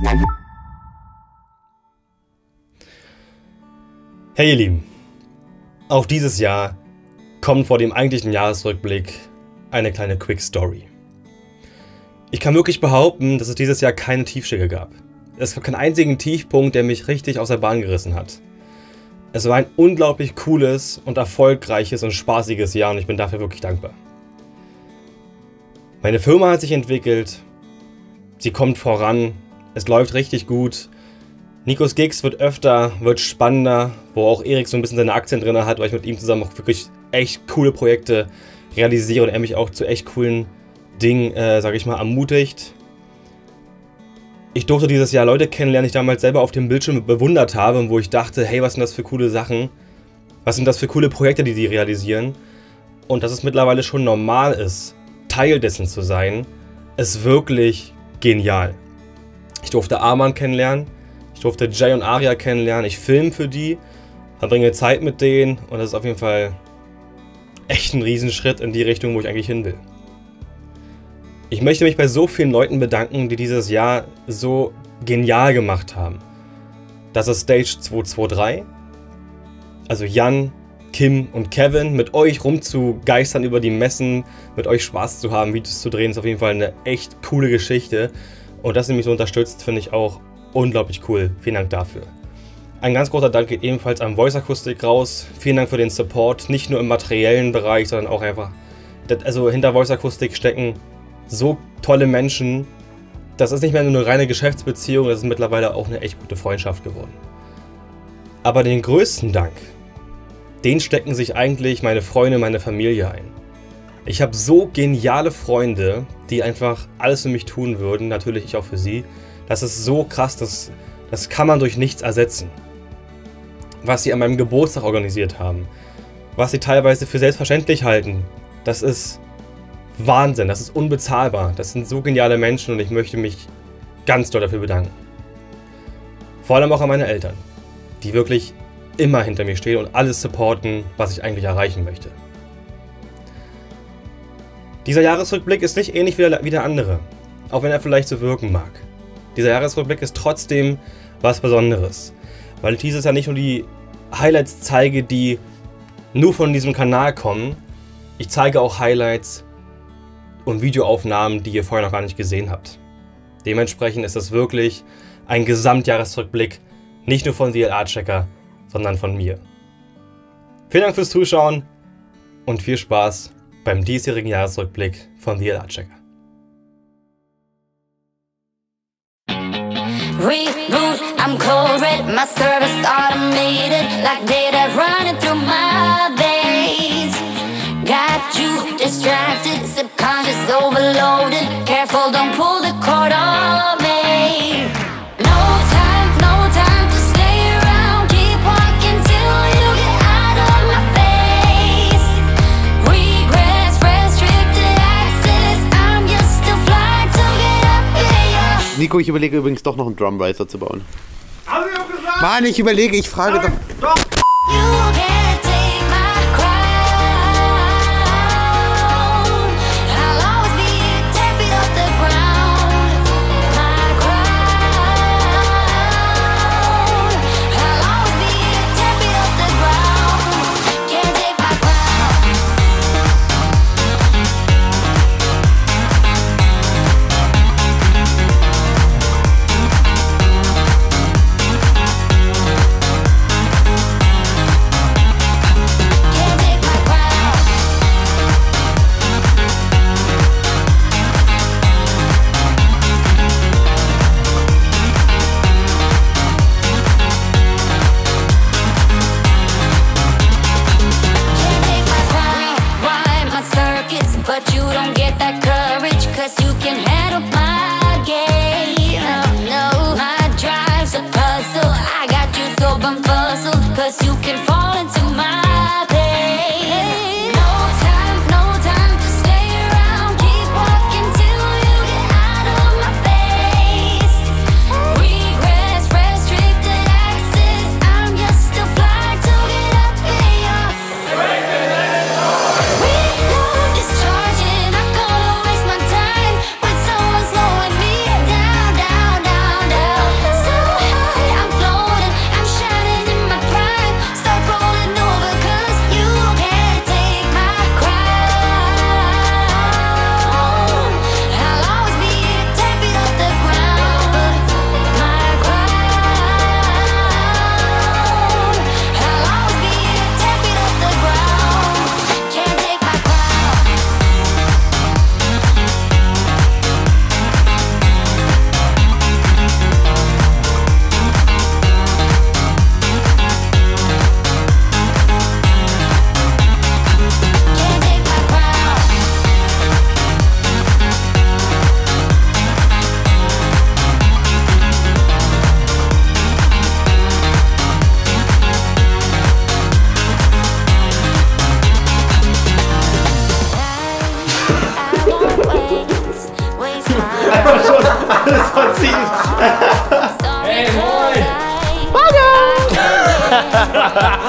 Hey ihr Lieben, auch dieses Jahr kommt vor dem eigentlichen Jahresrückblick eine kleine Quick Story. Ich kann wirklich behaupten, dass es dieses Jahr keine Tiefschläge gab. Es gab keinen einzigen Tiefpunkt, der mich richtig aus der Bahn gerissen hat. Es war ein unglaublich cooles und erfolgreiches und spaßiges Jahr und ich bin dafür wirklich dankbar. Meine Firma hat sich entwickelt, sie kommt voran, es läuft richtig gut. Nikos Gigs wird öfter, wird spannender, wo auch Erik so ein bisschen seine Aktien drin hat, weil ich mit ihm zusammen auch wirklich echt coole Projekte realisiere und er mich auch zu echt coolen Dingen, sage ich mal, ermutigt. Ich durfte dieses Jahr Leute kennenlernen, die ich damals selber auf dem Bildschirm bewundert habe und wo ich dachte, hey, was sind das für coole Sachen? Was sind das für coole Projekte, die die realisieren? Und dass es mittlerweile schon normal ist, Teil dessen zu sein, ist wirklich genial. Ich durfte Arman kennenlernen. Ich durfte Jay und Aria kennenlernen, ich filme für die, verbringe Zeit mit denen und das ist auf jeden Fall echt ein Riesenschritt in die Richtung, wo ich eigentlich hin will. Ich möchte mich bei so vielen Leuten bedanken, die dieses Jahr so genial gemacht haben. Das ist Stage 223, also Jan, Kim und Kevin, mit euch rumzugeistern über die Messen, mit euch Spaß zu haben, Videos zu drehen, ist auf jeden Fall eine echt coole Geschichte und dass ihr mich so unterstützt, finde ich auch unglaublich cool. Vielen Dank dafür. Ein ganz großer Dank geht ebenfalls an Voice Akustik raus. Vielen Dank für den Support, nicht nur im materiellen Bereich, sondern auch einfach, also hinter Voice Akustik stecken so tolle Menschen. Das ist nicht mehr nur eine reine Geschäftsbeziehung, das ist mittlerweile auch eine echt gute Freundschaft geworden. Aber den größten Dank, den stecken sich eigentlich meine Freunde, meine Familie ein. Ich habe so geniale Freunde, die einfach alles für mich tun würden, natürlich ich auch für sie. Das ist so krass, das kann man durch nichts ersetzen. Was sie an meinem Geburtstag organisiert haben, was sie teilweise für selbstverständlich halten, das ist Wahnsinn, das ist unbezahlbar. Das sind so geniale Menschen und ich möchte mich ganz doll dafür bedanken. Vor allem auch an meine Eltern, die wirklich immer hinter mir stehen und alles supporten, was ich eigentlich erreichen möchte. Dieser Jahresrückblick ist nicht ähnlich wie der andere, auch wenn er vielleicht so wirken mag. Dieser Jahresrückblick ist trotzdem was Besonderes, weil ich dieses Jahr nicht nur die Highlights zeige, die nur von diesem Kanal kommen. Ich zeige auch Highlights und Videoaufnahmen, die ihr vorher noch gar nicht gesehen habt. Dementsprechend ist das wirklich ein Gesamtjahresrückblick, nicht nur von The LA Checker, sondern von mir. Vielen Dank fürs Zuschauen und viel Spaß beim diesjährigen Jahresrückblick von The LA Checker. Reboot, I'm cold red, my service automated, like data running through my veins. Got you distracted, subconscious overloaded, careful don't pull the cord on me. No time to stay around, keep walking till you get out of my face. Regrets, restricted access, I'm just a fly to get up in your... Nico, ich überlege übrigens doch noch einen Drumriser zu bauen. Haben Sie auch gesagt? Mann, ich überlege, ich frage doch. Doch! You can't take my crown. I'll always be 10 feet off the ground. My crown. I'll always be 10 feet off the ground. Can't take my crown. Can't take my crown. Can't take my crown. Rewind my circuits, but you don't get that courage, 'cause you can handle my game. No, my drive's a puzzle. I got you so bumfuzzled, 'cause you can fall into my pain. No time to stay around, keep walking till you get out of my face. Regrets, restricted access, I'm just a fly to get up in your... Reload, discharging, not gonna waste my time with someone slowing me down, down, down, down. Das verziehen. Hey, moin. Bagger!